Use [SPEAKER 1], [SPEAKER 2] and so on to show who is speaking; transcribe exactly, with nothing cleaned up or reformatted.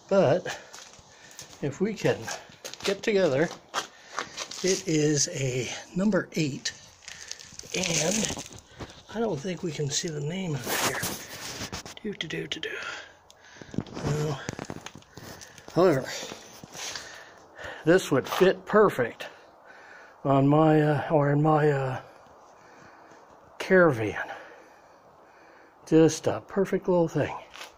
[SPEAKER 1] But if we can get together, it is a number eight, and I don't think we can see the name of it here. Do to do to do. No. However, this would fit perfect on my uh, or in my uh, caravan. Just a perfect little thing.